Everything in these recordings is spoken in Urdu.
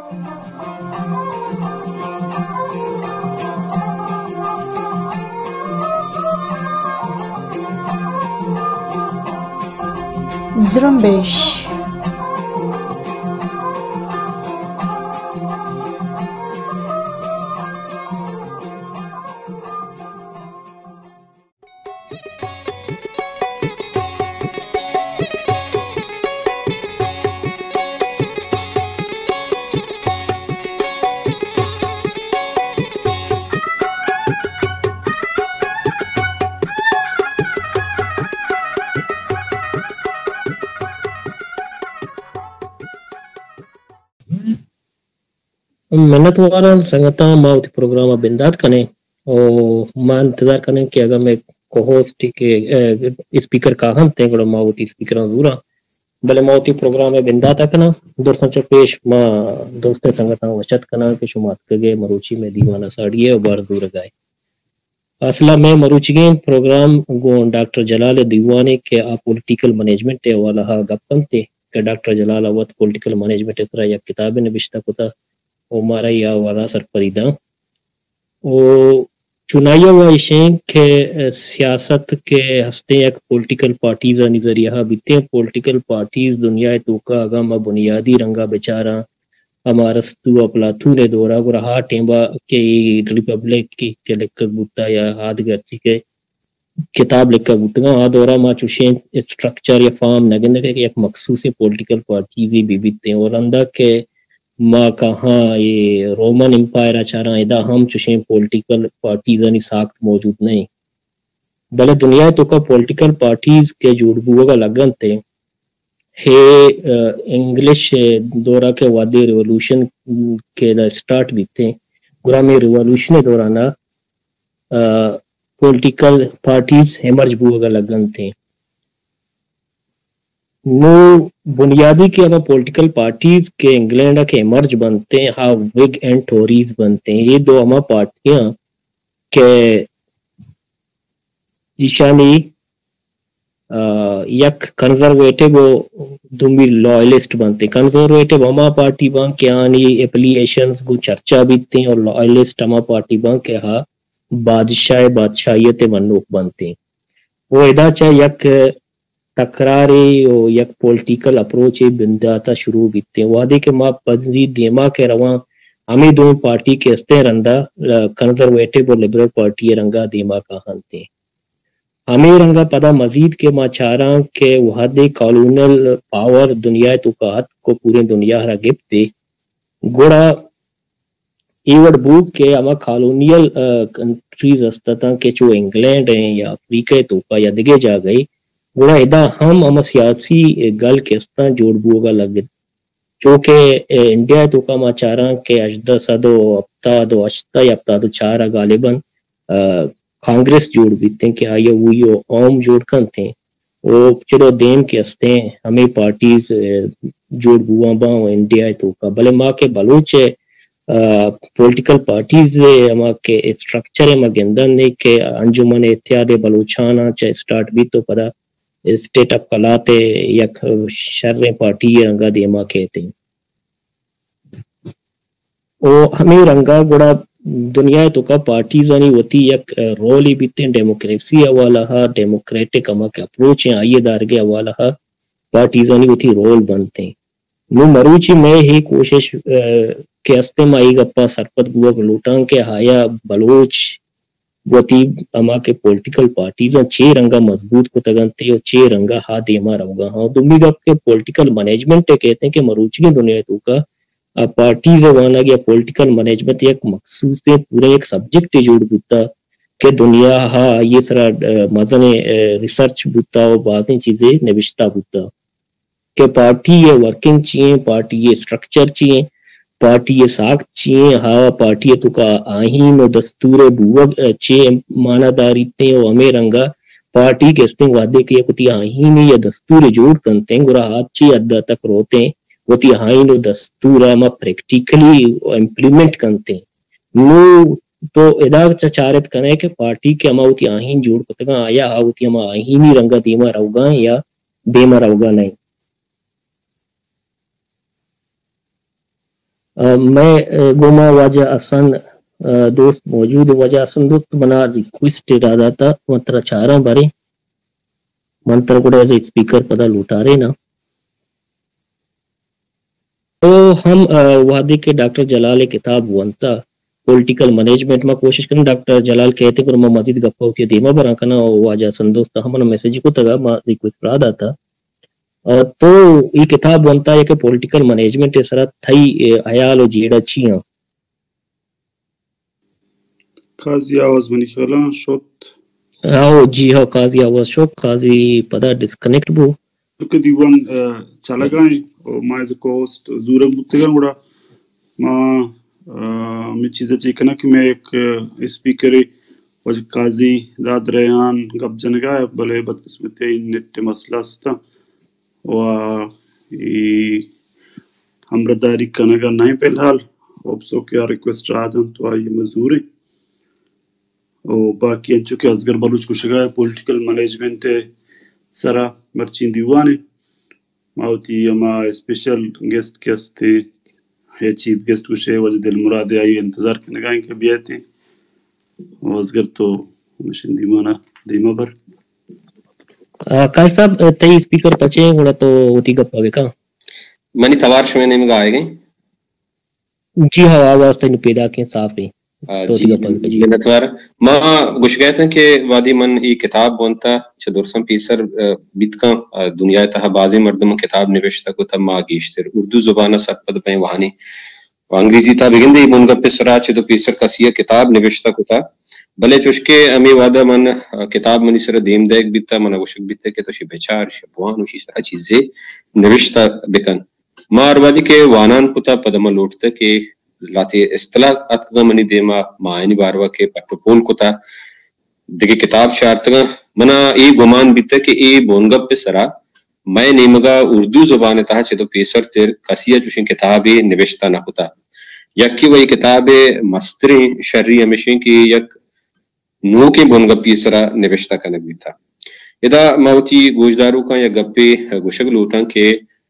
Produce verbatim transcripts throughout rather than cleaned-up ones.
Zrumbish. منت وارا سنگتا ماوتی پروگرام بندات کنے اور ما انتظار کنے کہ اگر میں کو ہوسٹ کے اسپیکر کا ہم تے گڑا ماوتی اسپیکر زورا بلے ماوتی پروگرام بنداتا کنا دور سنچ پیش ما دوست سنگتا وشت کنا کہ شمات کگے مروچی میں دیوانا ساڑیے اور بار زور گائے اصلا میں مروچی پروگرام گو ڈاکٹر جلال دیوانے کہ آپ پولیٹیکل مینجمنٹ والا گپن تے کہ ڈاکٹر جلال اوت پولیٹیکل مینجمنٹ اس طرح یا کتاب نوشتہ کتا او مارا یا والا سر پریدا او چنایا ہوا اشیں کہ سیاست کے ہستے ایک پولیٹیکل پارٹیز نظریہ بیتے پولیٹیکل پارٹیز دنیا تو کا اگام بنیادی رنگا بیچارہ ہمارستو اپلاتو نے دورا کو رہا ٹیمبا کے ریپبلک کی کے لکھ بوتا یا ہاتھ گرتی کے کتاب لکھ بوتا آ دورا ما چوشیں اسٹرکچر یا فارم نگند کہ ایک مخصوص پولیٹیکل پارٹیز بھی بیتے اور اندہ کے ما کہاں یہ رومن امپائر اچارا ادا ہم چشیں پولیٹیکل پارٹیز انی ساخت موجود نہیں بلے دنیا تو کا پولیٹیکل پارٹیز کے جوڑ بوگا لگن تھے ہے انگلش دورہ کے وادی ریولوشن کے دا سٹارٹ بھی تھے گرامی ریولوشن دورانا پولیٹیکل پارٹیز ہیمرج بوگا لگن تھے نو بنیادی کے اگر پولیٹیکل پارٹیز کے انگلینڈ کے مرج بنتے ہیں ہاں وگ اینڈ ٹوریز بنتے ہیں یہ دو اما پارٹیاں کہ ایشانی یک کنزرویٹو دومی لائلسٹ بنتے کنزرویٹو اما پارٹی بان کے آنی اپلیشنز کو چرچا بیتے ہیں اور لائلسٹ اما پارٹی بان کے ہاں بادشاہ بادشاہیت منوق بنتے ہیں وہ ادا چاہ یک تکراری و یک پولیٹیکل اپروچ بنداتا شروع بیتے ہیں وعدے کے ماں پذی دیما کے رواں ہمیں دو پارٹی کے استے رندہ کنزرویٹو و لبرل پارٹی رنگا دیما کا ہنتے ہمیں رنگا پدا مزید کے ماں چاراں کے وعدے کالونل پاور دنیا تو کا حد کو پورے دنیا ہرا گفت دے گوڑا ایوڑ بوک کے اما کالونیل کنٹریز استتا کہ چو انگلینڈ ہیں یا افریقہ تو کا یا دگے جا گئی گوڑا ادا ہم اما سیاسی گل کے استان جوڑ بوگا لگ چونکہ انڈیا تو کا ما چاراں کہ اجدہ صدو اپتاد و اشتہ یا اپتاد و چارہ غالباً کانگریس جوڑ بیتے ہیں کہ آیا وہی اوم جوڑ کن تھے وہ چلو دین کے استیں ہمیں پارٹیز جوڑ بواں باں انڈیا تو کا بلے ماں کے بلوچ پولیٹیکل پارٹیز اما کے اسٹرکچر اما گندن نے کہ انجمن اتحاد بلوچانا چاہے سٹارٹ بھی تو پدا اسٹیٹ اپ کلاتے یک شر پارٹی رنگا دیما کہتے ہیں او ہمیں رنگا گوڑا دنیا تو کا پارٹیز آنی ہوتی یک رول ہی بیتے ہیں ڈیموکریسی حوالہ ہا ڈیموکریٹک اما کے اپروچ ہیں آئیے دارگے حوالہ ہا پارٹیز آنی ہوتی رول بنتے ہیں نو مروچی میں ہی کوشش کے استے مائی گپا سرپت گوا گلوٹان کے ہایا بلوچ وتی اما کے پولیٹیکل پارٹیز چھ رنگا مضبوط کو تگنتے اور چھ رنگا ہا دیما رہوگا ہاں دمی گپ کے پولیٹیکل مینجمنٹ کہتے ہیں کہ مروچی دنیا تو کا پارٹیز وانا یا پولیٹیکل مینجمنٹ ایک مخصوص پورا ایک سبجیکٹ جوڑ بوتا کہ دنیا ہاں یہ سرا مزن ریسرچ بوتا اور بعضیں چیزیں نوشتہ بوتا کہ پارٹی یہ ورکنگ چیئیں پارٹی یہ سٹرکچر چیئیں پارٹی یہ ساخت چیئیں ہاں پارٹی تو کا آہین و دستور بوگ چیئیں مانا داری تے و ہمیں رنگا پارٹی کے استیں وعدے کے کتی آہین یا دستور جوڑ کنتے ہیں گرا ہاتھ چی عدہ تک روتے ہیں وتی آہین و دستور اما پریکٹیکلی امپلیمنٹ کنتے ہیں نو تو ادا چارت کنے کہ پارٹی کے اما وتی آہین جوڑ کتگا آیا ہاں وتی اما آہینی رنگا دیما روگا یا دیما روگا نہیں میں گوما واجہ اسن دوست موجود واجہ اسن دوست بنا ریکویسٹ ارادہ تھا منتر چارہ بارے منتر کو ایز اسپیکر پتہ لوٹا رہے نا. تو ہم وعدے کے ڈاکٹر جلال کتاب ونتا پولیٹیکل مینجمنٹ میں کوشش کریں. ڈاکٹر جلال کہتے کہ میں مزید گپا ہوتی ہے دیما برا کنا واجہ اسن دوست ہم میسج کو تگا ما ریکویسٹ ارادہ تھا. تو یہ کتاب بنتا ہے کہ پولیٹیکل مینجمنٹ اس طرح تھئی عیال و جیڑا چیاں قاضی آواز بنی خیالا شوت آو جی ہاں قاضی آواز شوک قاضی پدا ڈسکنیکٹ بو کہ دیوان چلا گئے اور ما ایز کوسٹ زورا بوتگا گوڑا ما میں چیزیں چیکنا کہ میں ایک اسپیکر وجہ قاضی داد ریان گپ جنگا بلے بدقسمتی نیٹ مسئلہ ستا و ہمرداری کنگا نہیں پہ الحال اوپسو کیا ریکویسٹ رہا دن تو آئی مزدور ہے اور باقی انچو کہ ازگر بلوچ کشگا ہے پولیٹیکل مینجمنٹ سرا مرچین دیوان ہے ماوتی اما اسپیشل گیسٹ کیس تھے ہے چیف گیسٹ کشے وجہ دل مراد آئی انتظار کنگائیں کہ بیئے تھے اور ازگر تو مشن دیوانا دیما بر قاضی صاحب تی اسپیکر پچے ہیں گوڑا تو ہوتی گپا بے کا منی توار شوئے نہیں مگا آئے گئے جی ہاں آواز تینو پیدا کیں صاف ہے جی منتوار ما گوش گئے تھے کہ وادی من ای کتاب بونتا چھ درسم پیسر بیتکا دنیا تہا بازی مردم کتاب نوشتا کو تھا ما گیشتر اردو زبانہ سکتا پہیں وہانی انگریزی تا بگن دی بونگا پیسرا چھ دو پیسر کسیہ کتاب نوشتا کو تھا بلے چوشکے امی وعدہ من کتاب منی سر دیم دیکھ بیتا من گوشک بیتا کہ تو شی بچار شبوان وشی سرا چیزیں نوشتا بکن ما اروادی کے وانان کتا پدما لوٹتا کہ لاتے اصطلاح اتگا منی دیما معنی باروا کے پٹو پول کتا دیکھے کتاب شارتگا منا ای گمان بیتا کہ ای بونگا پیسرا میں نیمگا اردو زبان تہا چھے تو پیسر تیر کسیہ چوشن کتابی نوشتا نہ کتا یکی وہی کتاب مستری شرری ہمیشن کی یک نو کے بونگا پیسرا نوشتا کنک بیتا ادا موتی گوشدارو کا یا گپے گوشک لوٹا کہ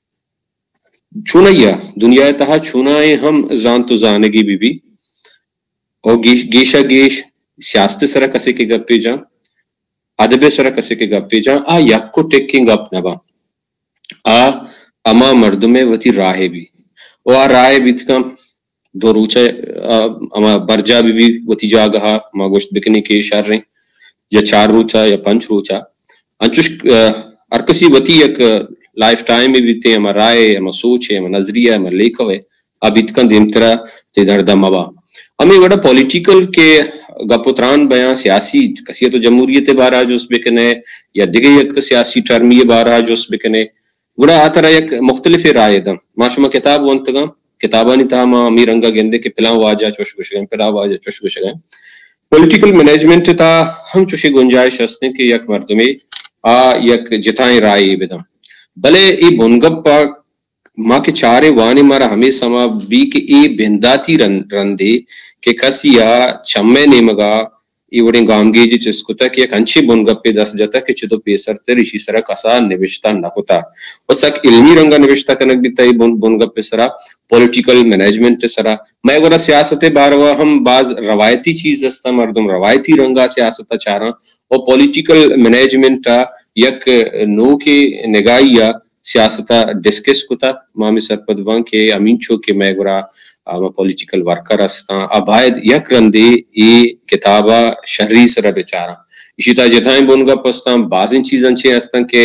چونیا دنیا تہا چونائے ہم زان تو زانگی بی بی اور گیش گیشا گیش سیاست سرا کسے کے گپے جا ادب سرا کسے کے گپے جا آ یک کو ٹیکنگ اپ نبا آ اما مردمے وتی راہے بھی او آ راہے بیت کم دو روچا اما برجا بھی بھی وتی جاگہا ما گوشت بکنے کے شر رہیں یا چار روچا یا پنچ روچا انچوش ارکسی وتی یک لائف ٹائم میں بیتے ہم رائے ہم سوچ ہے ہم نظریہ ہم لیکھو ہے اب اتکن دیمترا تے دردہ موا ہمیں وڑا پولیٹیکل کے گپتران بیان سیاسی کسی تو جمہوریت بارا جو اس بکنے یا دیگے یک سیاسی ٹرمی بارا جو اس بکنے وڑا آترا یک مختلف رائے دا ما شما کتاب وانتگا کتابانی تا ما امیر انگا گندے کہ پلان واجہ چوش گوشگیں پلان واجہ چوش گوشگیں پولیٹیکل مینجمنٹ تا ہم چوشی گنجائش ہستیں کہ یک مردمی آ یک جتائیں رائے بدم بلے ای بنگپ پا ماں کے چارے وانے مارا ہمیں سما بی کہ ای بنداتی رندے کہ کسیا چمے نیمگا ای وڑیں گامگی جی چس کتا کہ ایک انچے بنگپ پہ دس جاتا کہ چھتو پیسر تر اسی سرا کسا نوشتا نہ کتا و سک علمی رنگا نوشتا کنک بھی تائی بنگپ پہ سرا پولیٹیکل مینجمنٹ سرا میں گوڑا سیاست باروا ہم بعض روایتی چیز استا مردم روایتی رنگا سیاستا چارا اور پولیٹیکل مینجمنٹ یک نو کے نگاہیا سیاستا ڈسکس کتا مامی سرپدوان کے امین چو کے میں گرا پولیٹیکل ورکر استا ابائد یک رندے ای کتابہ شہری سرا بیچارا اسی تا جتائیں بونگا پستا بازن چیزاں چھے استا کہ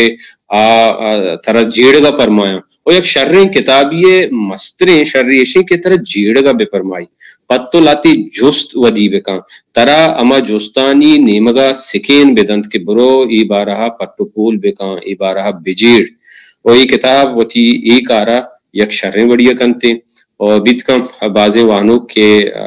ترہ جیڑگا پرمایا اور یک شرری کتابی مستری شرری اشی کے طرح جیڑگا بے پرمائی پتو لاتی جست ودی بکا ترہ اما جستانی نیمگا سکین بدند کے برو ای بارہا پتو پول بکا ای بارہا بجیڑ اور یہ کتاب وتی ایک آرہ یک شریں وڑیا کنتے اور بیت کم بازے وانو کے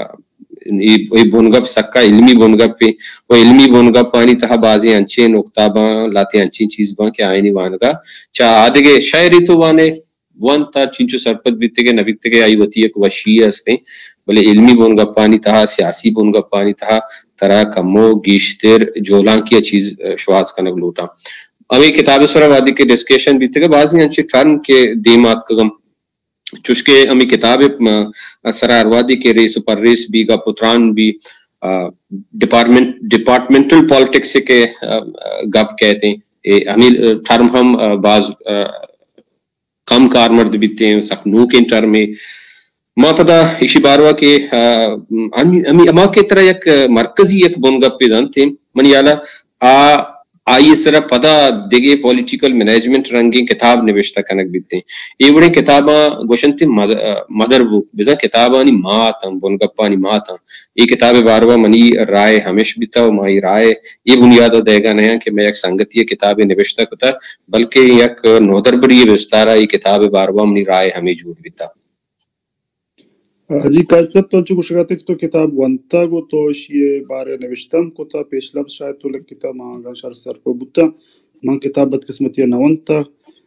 بونگپ سکا علمی بونگپ پہ وہ علمی بونگپ پانی تہا بازے انچے نکتاباں لاتے انچین چیز باں کے آئینی وانگا چاہ آدھگے شاعری تو وانے وان تا چینچو سرپت بیتے گے نبیتے گے آئی وتی ایک وشیع ہستے بلے علمی بونگپ پانی تہا سیاسی بونگپ پانی تہا ترہ کمو گیشتر جولان کی چیز شواز کنگ لوٹا ابھی کتاب سرا وادی کے ڈسکیشن بھی تھے کہ بعضی انچے ٹرم کے دیمات کگم چشکے امی کتاب سراروادی کے ریس پر ریس بھی گا پتران بھی ڈپارٹمنٹ ڈپارٹمنٹل پالیٹکس کے گپ کہتے ہیں ہمیں ٹرم ہم بعض کم کارمرد بیتے ہیں سکنو کے ٹرم میں ما پدا اسی باروا کے ہمیں اما کے طرح ایک مرکزی ایک بن گپ پہ دن تھے من یالا آ آئی اس طرح پتا دیگے پولیٹیکل مینجمنٹ رنگی کتاب نوشتہ کنک بیتے ہیں یہ بڑے کتاباں گوشن تھے مدر بک بزا کتابانی ماں تھا بن گپانی ماں تھا یہ کتاب باروا منی رائے ہمیش بیتا و مائی رائے یہ بنیاد دے گا نہیں کہ میں ایک سنگتی کتاب نوشتہ کتا بلکہ یک نودر بری وستارہ یہ کتاب باروا منی رائے ہمیں جوڑ بیتا جی قائد صاحب تو چکو شکاتے تو کتاب ونتا گو تو یہ بارے نوشتم کو تا پیش لفظ شاید تو لگ کتاب مانگا شر سر کو بوتا مان کتاب بد قسمتی نونتا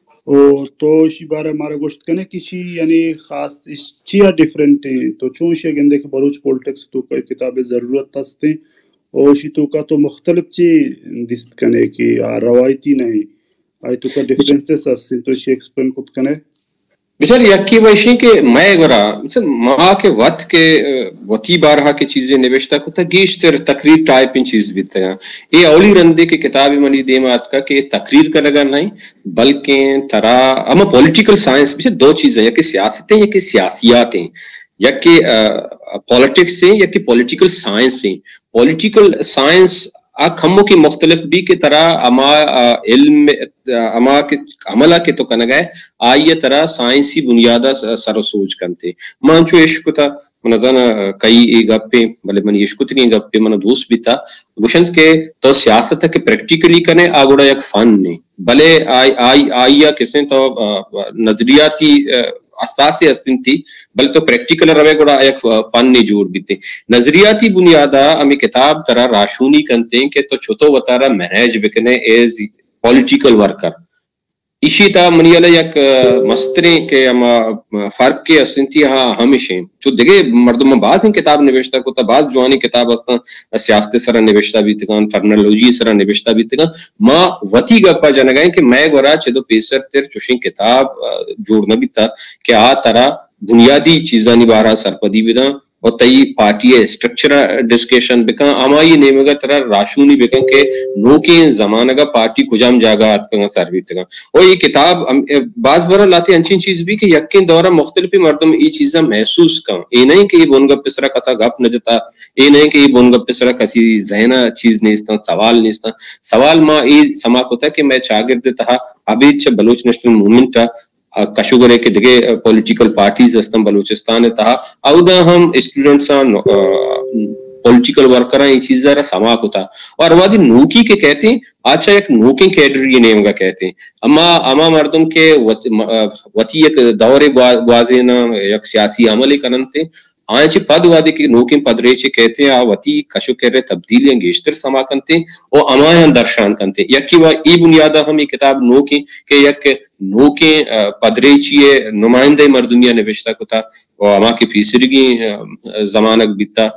او تو اسی بارے ہمارا گوشت کنے کسی یعنی خاص چیا ڈیفرنٹ ہیں تو چون شی گندے کہ بلوچ پولیٹکس تو کوئی کتاب ضرورت تستے او اسی تو کا تو مختلف چی دست کنے کی روایتی نہیں آئی تو کا ڈیفرنسز ہستے تو اسی ایکسپلین کت کنے بچار یکی ویشی کہ میں گورا ماں کے وقت کے وطی بارہا کی چیزیں نوشتہ کو تا گیش تر تقریر ٹائپ ان چیز بیتے ہیں یہ اولی رندے کے کتابی منی دیمات کا کہ تقریر کا لگا نہیں بلکہ ترا اما پولیٹیکل سائنس بچار دو چیزیں یا کہ سیاستیں یا کہ سیاسیات ہیں یا کہ پولیٹکس ہیں یا کہ پولیٹیکل سائنس ہیں پولیٹیکل سائنس ہموں کی مختلف بھی کی طرح اما علم اما کے عملہ کے تو کنا گئے آئیے طرح سائنسی بنیادہ سر و سوچ کنتے مانچو عشق تھا منظر کئی گپے بلے من عشق تھی گپے من دوست بھی تھا گوشند کے تو سیاست ہے کہ پریکٹیکلی کنے آگوڑا یک فن نہیں بلے آئی آئی آئیا کسیں تو نظریاتی اساسی استن تھی بل تو پریکٹیکل روے گوڑا ایک فن نہیں جوڑ بھی تھے نظریاتی بنیادہ ہمیں کتاب طرح راشونی کنتے ہیں کہ تو چھوٹو وطارہ مینیج بکنے ایز پولیٹیکل ورکر اسی تا منیالہ یک مستریں کہ اما فرق کے استن تھی ہاں ہمیشہ چو دیکھے مردم باز ہیں کتاب نوشتہ کو تا باز جوانی کتاب استان سیاست سرہ نوشتہ بھی تکان ٹرمنالوجی سرہ نوشتہ بھی تکان ماں وطی گپا جنگائیں کہ میں گورا چھدو پیسر تیر چوشیں کتاب جوڑنا بھی تا کہ آ ترہ بنیادی چیزانی بارہ سرپدی بھی دا اور تئی پارٹی اسٹرکچر ڈسکشن بکن اما یہ نہیں مگا طرح راشونی بکن کہ نوکیں زمانہ کا پارٹی کجام جاگا آت کنگا سروی تکن اور یہ کتاب بعض برا لاتے انچین چیز بھی کہ یقین دورہ مختلفی مردم یہ چیزیں محسوس کن یہ نہیں کہ یہ بونگا پسرا کسا گپ نجتا یہ نہیں کہ یہ بونگا پسرا کسی ذہنہ چیز نیستا سوال نیستا سوال ماں یہ سما کو تھا کہ میں چاگرد تھا ابھی چھ بلوچ نیشنل موومنٹ تھا کشوگرے کے دگے پولیٹیکل پارٹیز استم بلوچستان تھا اودا ہم اسٹوڈنٹس پولیٹیکل ورکراں یہ چیز ذرا سما کو تھا اور وادی نوکی کے کہتے ہیں اچھا ایک نوکی کیڈر یہ نیم کا کہتے ہیں اما اما مردم کے وتی ایک دور گوازینا ایک سیاسی عمل کرن تھے آئیں چھ پد وادی کی نوکیں پدرے چھ کہتے ہیں آواتی کشو کہہ رہے تبدیلیاں گیشتر سما کنتے اور امائیں درشان کنتے یکی وہ ای بنیادہ ہم یہ کتاب نوکیں کہ یک نوکیں پدرے چیئے نمائندہ مردمیہ نوشتہ کتا اور اما کی فیصدگی زمانک بیتا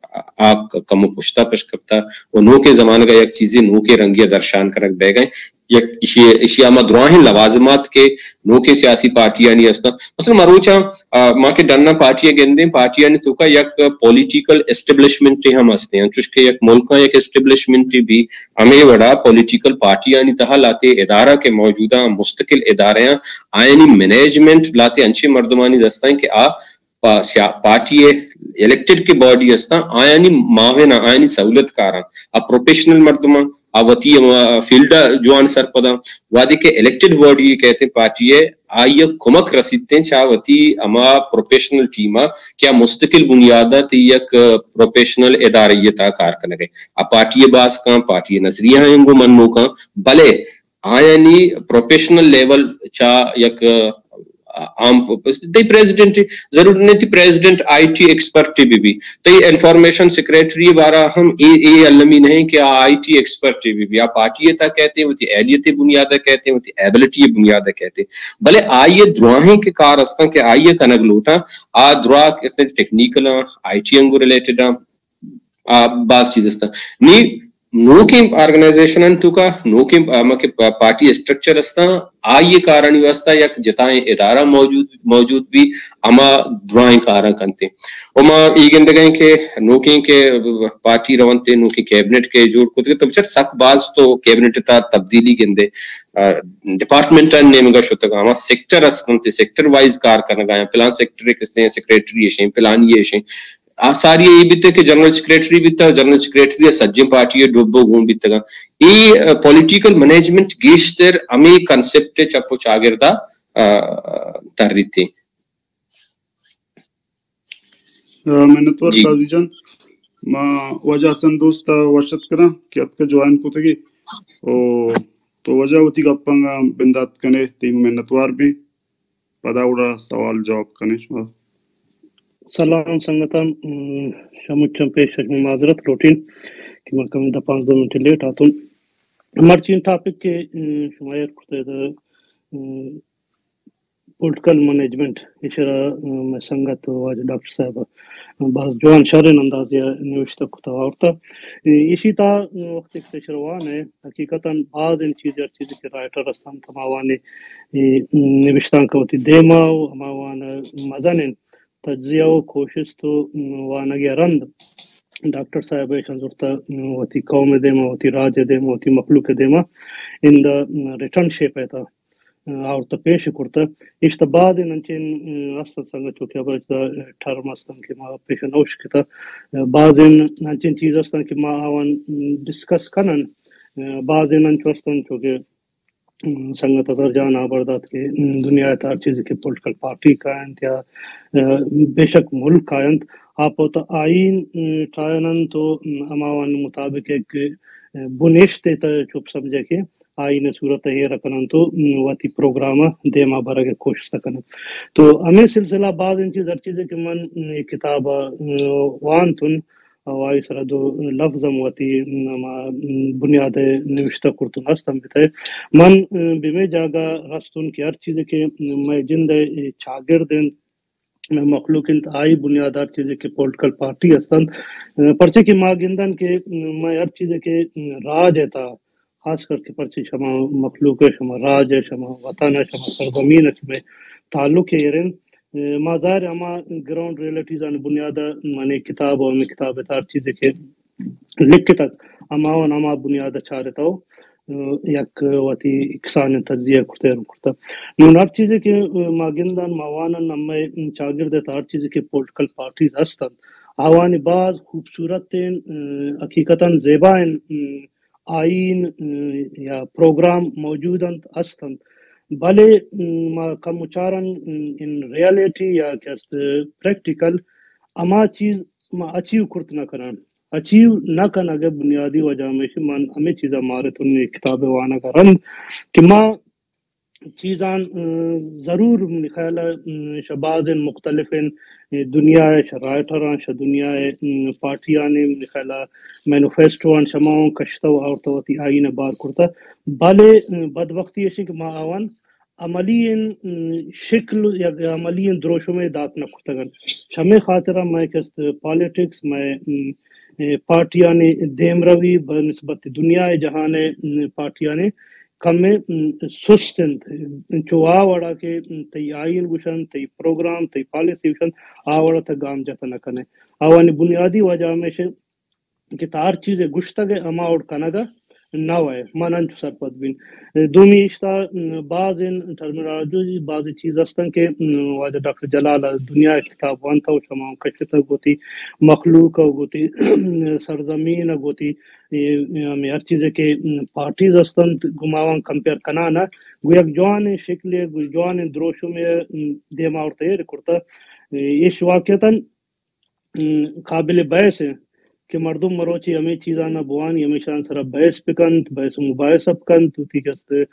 آپ کم پشتہ پش کرتا اور نو کے زمانے کا یک چیزیں نو کے رنگیہ درشان کرک بے گئے یک اشیاء مدروہیں لوازمات کے نو کے سیاسی پارٹیاں نہیں ہستا مثلا مروچا ماں کے ڈننا پارٹیاں گندیں پارٹیاں نے تو کا یک پولیٹیکل اسٹیبلشمنٹ ہم ہستے ہیں چونکہ یک ملکہ یک اسٹیبلشمنٹ بھی ہمیں بڑا پولیٹیکل پارٹیاں نہیں تہا لاتے ادارہ کے موجودہ مستقل ادارے ہیں آئینی مینیجمنٹ لاتے انچے مردمانی دستائیں کہ آپ پارٹی الیکٹڈ کی باڈی استا آیانی معاون آیانی سہولت کاران ا پروفیشنل مردمان اوتی فیلڈ جوان سرپدا وادی کے الیکٹڈ باڈی کہتے ہیں پارٹی ہے آئیے کمک رسیدتے ہیں چاہوتی اما پروفیشنل ٹیما کیا مستقل بنیادات یک پروفیشنل اداریتا کار کنگے ا پارٹی باس کا پارٹی نظریہ ہیں انگو منو کا بلے آیانی پروفیشنل لیول چاہ یک عام تی پریزیڈنٹ ضرور نہیں تھی پریزیڈنٹ آئی ٹی ایکسپرٹ بھی بھی تی انفارمیشن سیکریٹری بارا ہم اے اے علمی نہیں کہ آئی ٹی ایکسپرٹ بھی بھی آپ پارٹی تا کہتے ہیں وہ تی اہلیت بنیادہ کہتے ہیں وہ تی ایبلٹی بنیادہ کہتے ہیں بلے آئیے دراہیں کے کار استا کہ آئیے کنگ لوٹا آ درا کہتے ہیں ٹیکنیکل آئی ٹی انگو ریلیٹڈ آ بعض چیز استا نہیں नोकिं ऑर्गनाइजेशन तुका नोकिं मके पार्टी स्ट्रक्चर अस्ता आये कारण व्यवस्था या जताएं इदारा मौजूद मौजूद भी अमा दुआएं कारण कंते ओमा ईगेंदे गए के नोकिं के पार्टी रवंते नोकी कैबिनेट के जोड़ को तो बचत सक बाज तो कैबिनेट ता तब्दीली गेंदे डिपार्टमेंट नेम गा शुतगा अमा सेक्टर अस्ते सेक्टर वाइज कार करना गया प्लान सेक्टर के सेक्रेटरी है प्लान ये है आ सारी ये भी के जनरल सेक्रेटरी भी था जनरल सेक्रेटरी सज्जन पार्टी डोबो गुण भी तगा ये पॉलिटिकल मैनेजमेंट गेस्टर अमी कांसेप्ट चप्पो चागिरदा तररीती मैंने तो साजिजन मा वजह संदोस्त वर्षत करा कि आपका ज्वाइन को तगी ओ तो वजह होती गप्पंगा बिंदात कने तीन मेहनतवार भी पदाउड़ा सवाल जवाब कने शुरू सलाम संगतन शमुचम पेश में माजरत रोटीन कि मैं कम दा पाँच दो मिनट लेट आतुन हमारे चीन टॉपिक के शुमायर करते थे पॉलिटिकल मैनेजमेंट इशरा में संगत वाज डॉक्टर साहब बस जवान शरण अंदाज या न्यूज़ तक था और था इसी ता वक्त के शुरुआत है हकीकतन बाद इन चीज़ चीज़ के राइटर रस्तम तमावाने निविष्टान को ती देमा हमावाना मदन तज्जिया कोशिश तो वानगे रंद डॉक्टर साहब शंजुरता होती कौम देमा होती राज्य देमा होती मखलूक देमा इन द रिटर्न शेप है था और तो पेश करता इस तो बाद इन अंचेन अस्त संग चुके अब ठर्म अस्तन के मा पेश नौश के था बाद इन अंचेन चीज अस्तन के मा आवन डिस्कस करन बाद इन अंचोस्तन चुके संगत असर जान आबरदात के दुनिया तार चीज के पॉलिटिकल पार्टी का या बेशक मुल्क का आप तो आइन ट्रायनन तो अमावन मुताबिक एक बुनिश्ते तो चुप समझे के आइन सूरत ये रखना तो वाती प्रोग्राम देमा भर के कोशिश करना तो हमें सिलसिला बाद इन चीज हर चीज के मन किताब वान तुन वाई सरा दो लफ्ज़ मवती बुनियाद निविष्टा कुर्तुन हस्तम बिताए मन बिमे जागा रस्तुन की हर चीज के मैं जिंद चागिर्दन मैं मखलूकिन आई बुनियादार चीज के पॉलिटिकल पार्टी हस्तन पर्चे की मागिंदन के मैं हर चीज के राज है था खास करके पर्चे शमा मखलूक शमा राज शमा वतन शमा सरजमीन में ताल्लुक है माजार अमा ग्राउंड रियलिटीज अन बुनियाद माने किताब और में किताब तार चीज के लिख के तक अमा व नामा बुनियाद अच्छा रहता हो यक वती इकसान तज्जिया करते करता नो हर चीज के मागिंदन मावानन नम्मे चागिर्दे तार चीज के पॉलिटिकल पार्टीज हस्तन आवानी बाज खूबसूरत हकीकतन ज़ेबाइन आइन या प्रोग्राम मौजूदन हस्तन भले कम उच्चारण इन रियलिटी या क्या प्रैक्टिकल अमा चीज मा अचीव कुर्त न करन अचीव न करन अगर बुनियादी वजह में मन हमें चीज़ हमारे तो किताबें वाना करन कि माँ चीज़ान ज़रूर ख्याल शबाज मुख्तलिफ दुनिया शराइटर श दुनिया पार्टियां ने ख्याल मैनिफेस्टो शमाओं कश्ता और तो आईन बार करता भले बदबख्ती ऐसी कि माँ आवन अमली शिक्ल या अमली द्रोशों में दात न खुतगन शमे खातिरा मैं कस्त पॉलिटिक्स मैं पार्टियां ने देम रवि बनस्बत दुनिया जहां ने पार्टियां ने कम में सुस्तन चुआ वड़ा के तई आइन गुशन तई प्रोग्राम तई पॉलिसी गुशन आवड़ा तक गाम जतन कने आवानी बुनियादी वजह में से कि तार चीजें गुश्तगे अमा और कनगा नाव है मानन सरपत बिन दोमी इश्ता बाज इन टर्मिनोलॉजी बाज चीज अस्तन के वाद डॉक्टर जलाल दुनिया किताब वन था शमा कशत गोती मखलूक गोती सरजमीन गोती में हर चीज के पार्टीज अस्तन गुमावन कंपेयर कना ना गुयक जवान शक्ल जवान द्रोशो में देमा और तैयार करता इस वाकयतन काबिल बहस है कि मर्दुम मरोची हमें चीज़ा ना बुआनी हमेशा सरा बहस पिकंत बहस मुबायस अपकंत उती कस्त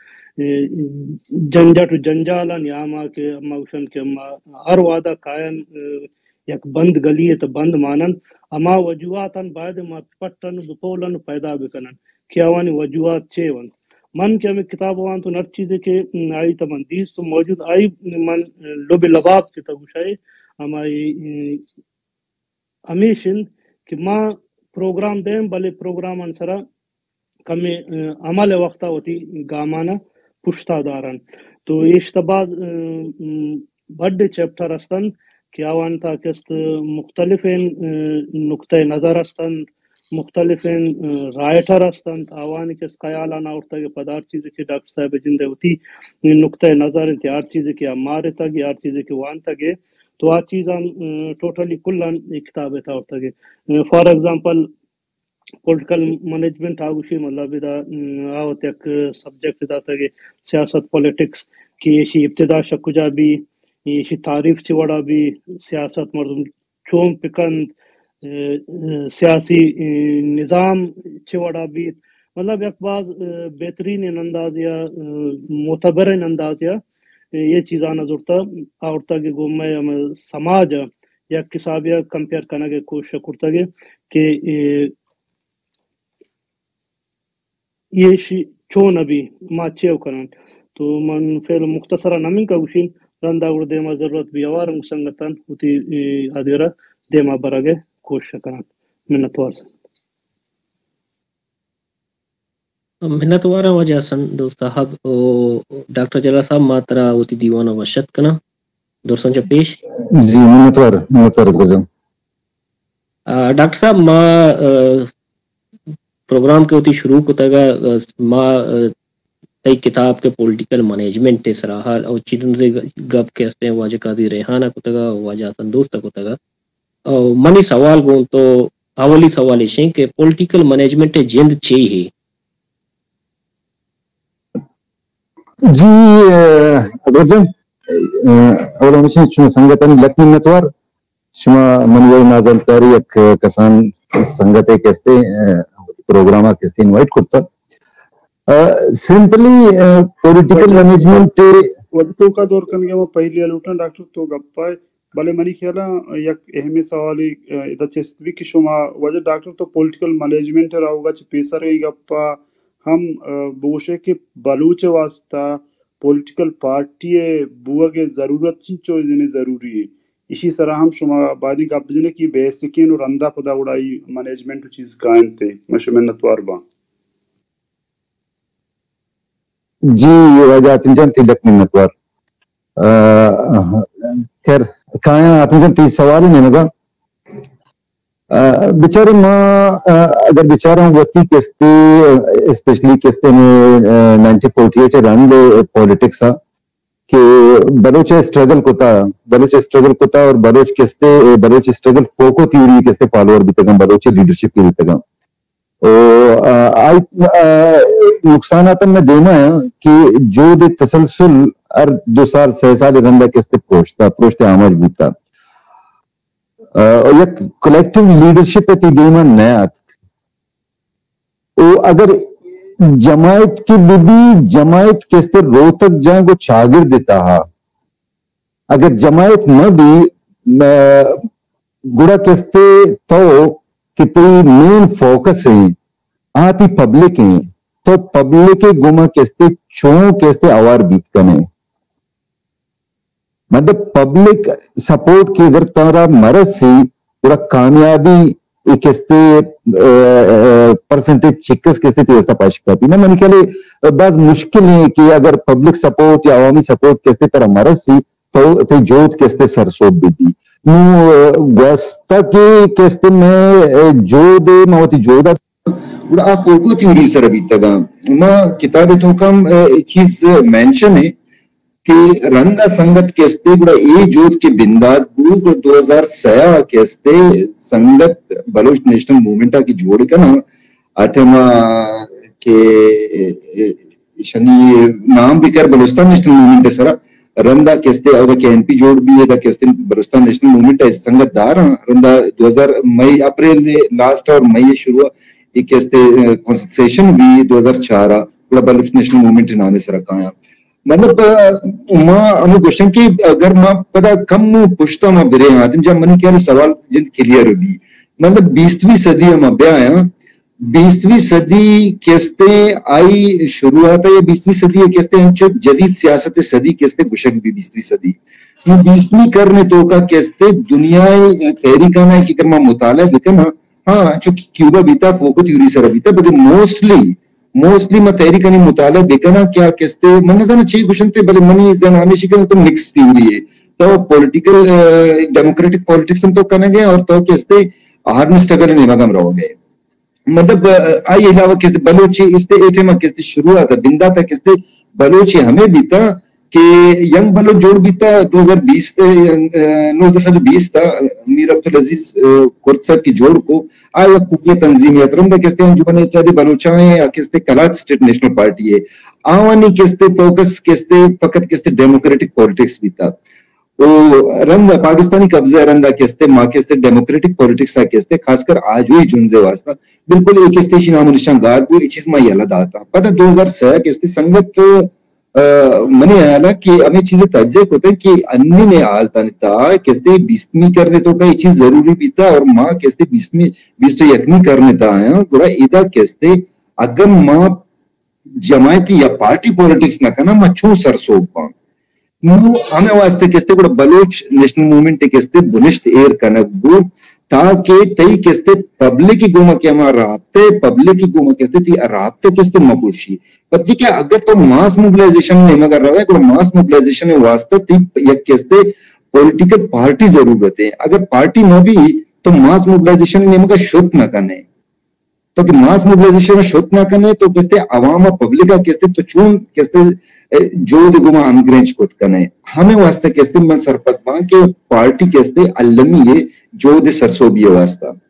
जंजट जंजालन यामा के अम्मा उशन के अम्मा हर वादा कायन यक बंद गली है तो बंद मानन अमा वजुआतन बाद मा पट्टन दुपोलन पैदा बिकनन क्यावानी वजुआत चेवन मन के हमें किताब वान तो नर चीज़ के आई तमंदीस तो मौजूद आई मन लोबे लबाब के तगुशाई हमारी हमेशन कि माँ प्रोग्राम दें भले प्रोग्राम अंसरा کمی عمل وقتا ہوتی گامانا پشتا دارن. تو اشتباد بڑے چیپٹر استن کہ آوان تا کست مختلف نقطۂ نظر استن مختلف رائٹر استن آوان کس خیالانا اٹھتا کہ پدار چیز کی ڈاکٹر صاحب جندے ہوتی نقطۂ نظر انتہار چیز کی ہمارے تک یار چیز کی وان تک تو آ چیزاں ٹوٹلی کلن کتاب تھا اٹھتا کہ فار ایگزامپل پولیٹیکل مینجمنٹ آگوشی مطلب دا آوت ایک سبجیکٹ دا تھا کہ سیاست پولیٹکس کی یہ ابتدا شکجا بھی یہ تعریف چوڑا بھی سیاست مردم چوم پکند سیاسی نظام چوڑا بھی مطلب ایک بعض بہترین انداز یا معتبر انداز یا یہ چیزاں نظرتا آورتا کہ گو میں سماج یا کسابیہ کمپیئر کرنا کے کوشش کرتا کہ یہ چون ابھی ماچیو کرن تو من فعل مختصرا نمین کا گوشین رندا گر دیما ضرورت بھی آوار مسنگتن ہوتی آدھیرہ دیما براگے کوشش کرن. منتوار منت وارا وجہ سن دوست صاحب ڈاکٹر جلال صاحب ماترا ہوتی دیوانا وشت کنا درسن جو پیش جی منتوار منتوار گزن ڈاکٹر صاحب ما پروگرام کے ہوتی شروع کو تگا ما تی کتاب کے پولیٹیکل مینجمنٹ تے سراحا اور چیزن سے گپ کے ہستے ہیں واجہ قاضی ریحانہ کو تگا واجہ حسن دوست کو تگا اور منی سوال گون تو اولی سوال ہے کہ پولیٹیکل مینجمنٹ جند چی ہے. جی اظہر جان اولا ہمیشہ شما سنگتانی لکمی متوار شما منوی نازل کاری ایک کسان سنگتے کہستے پروگراما کہستے انوائٹ کرتا سمپلی پولیٹیکل مینجمنٹ وقتوں کا دور کرنے وہ پہلی الوٹن ڈاکٹر تو گپائے بلے منی خیالا یک اہمی سوالی ادھا چستوی کی شما وجہ ڈاکٹر تو پولیٹیکل مینجمنٹ راؤگا چھ پیسر گئی گپا ہم بوشے کے بلوچ واسطہ پولیٹیکل پارٹی بوہ کے ضرورت چنچو جنہیں ضروری ہے اسی طرح ہم شما بعدی گپ جنے کی بیسکین اور اندہ پدا اڑائی مینجمنٹ چیز قائم تھے مشمنت واربا. جی یہ وجہ آتم جان تلک منتوار خیر کھایا آتم جان تیس سوال ہی نہیں مگا بیچارے ماں اگر بیچارہ وقتی کستے اسپیشلی کستے میں نائنٹی فورٹی ایٹ رن دے پولیٹکس ہاں کہ بلوچ اسٹرگل کو تا بلوچ اسٹرگل کو تا اور بلوچ کستے بلوچ اسٹرگل فوکو تیوری کستے فالوور بھی تگم بلوچ لیڈرشپ کی بھی تگم نقصانات میں دینا ہے کہ جو دے تسلسل ہر دو سال سہ سال رندہ کستے پروشتا پروشتے آماج بوتا اور یک کلیکٹیو لیڈرشپ تی دیما نیات اگر جماعت کی بھی بھی جماعت کستے رو تک جائیں گو چاگر دیتا ہا اگر جماعت میں بھی گڑا کستے تو کتنی مین فوکس ہیں آتی پبلک ہیں تو پبلک گمہ کستے چون کستے آوار بیت کنے مطلب پبلک سپورٹ کی اگر تمہارا مرض سی پورا کامیابی کستے پرسنٹیج چکس کستے تیوستا پاشکا پی نا منی کہلے بعض مشکل ہے کہ اگر پبلک سپورٹ یا عوامی سپورٹ کستے ترہ مرض سی تو تی جوت کستے سرسوب بھی دی نو گوستا کے کستے میں جو دے موتی جو دا اور آپ فوکو تیوری سر ابھی تگا ما کتاب تو کم چیز مینشن ہے کہ رندہ سنگت کہستے گوڑا اے جوت کے بنداد بو گوڑا دو ہزار سیاہ کہستے سنگت بلوچ نیشنل مومنٹا کی جوڑ کنا آٹھما کہ شنی نام بھی کر بلوچستان نیشنل مومنٹ سرا رندہ کہستے او دا کہ این پی جوڑ بھی ہے دا کہستے بلوچستان نیشنل مومنٹ ہے سنگت دار ہاں رندہ دو ہزار مئی اپریل لاسٹ اور مئی شروع ایک کہستے کانسٹیٹیوشن بھی دو ہزار چار گوڑا بلوچ نیشنل مومنٹ نامے سرا کھایا مطلب ماں ہمیں کوششن کی اگر ماں پتا کم پشتا ماں برے ہیں آدم جب منی کیا سوال جن کلیئر ہوگی مطلب بیسویں صدی ہم ابیا آیا بیسویں صدی کیستے آئی شروعات ہے یا بیسویں صدی ہے کیستے ہم چپ جدید سیاست صدی کیستے گشک بھی بیسویں صدی بیسویں کرنے تو کا کیستے دنیا تحریکانہ ہے کہ کرما مطالعہ بکنا ہاں چونکہ کیوبا بیتا فوکو تیوری سر بیتا بلکہ موسٹلی موسٹلی ما تحریک انی مطالعہ بکنا کیا کستے من زنا چی گوشنتے بلے منی زنا ہمیشہ کہ تو مکس تھیوری ہے تو پولیٹیکل ڈیموکریٹک پالیٹکس ہم تو کرنے گئے اور تو کستے آرمی سٹرگل نے مگم رہو گئے مطلب آئی علاوہ کستے بلوچی استے ایچے ماں کستے شروع آتا بندہ تھا کستے بلوچی ہمیں بھی تھا کہ ینگ بلوچ جوڑ بھی تھا دو ہزار بیس نو ہزار بیس تھا میر عبدالعزیز کرد صاحب کی جوڑ کو آیا خفیہ تنظیمیت رم دا کستے انجمن اتحاد بلوچائیں یا کستے کلات سٹیٹ نیشنل پارٹی ہے آوانی کستے فوکس کستے فقط کستے ڈیموکریٹک پولیٹکس بھی تھا رنگ پاکستانی قبضہ رنگا کستے ماں کستے ڈیموکریٹک پولیٹکس آ کستے خاص کر آج ہوئی جنزے واسطہ بالکل ایک اسٹیشن نام و نشان گار کو ایک چیز ماں یہ لدا تھا پتہ دو ہزار سہ کستے سنگت منی آیا کہ ہمیں چیزیں تجزیق ہوتا ہے کہ انی نے آلتا تھا کستے بیسمی کرنے تو کا یہ چیز ضروری بھی تھا اور ماں کستے بیسمی بیس تو یکمی کرنے تھا آیا گوڑا ایدہ کستے اگر ماں جماعتی یا پارٹی پولیٹکس نہ کرنا ماں چھو سر سوپ پاں نو ہمیں واسطے کستے گوڑا بلوچ نیشنل مومنٹ کستے بنشت ایر کنک بو تاکہ تئی کستے پبلک کی گوما کیا ماں رابطے پبلک کی گوما کستے تی رابطے کستے مبوشی پتی کہ اگر تو ماس موبلائزیشن نہیں مگر رہا ہے کہ ماس موبلائزیشن واسطہ تی یک کستے پولیٹیکل پارٹی ضرورت ہے اگر پارٹی میں بھی تو ماس موبلائزیشن نہیں مگر شد نہ کرنے تو کہ ماس موبلائزیشن شد نہ کرنے تو کستے عوام و پبلکہ کستے تو چون کستے جو دے گما ہم گرینچ کت کرنے ہمیں واسطہ کستے من سرپت بان کہ پارٹی کستے علمی ہے جو دے سرسو بھی واسطہ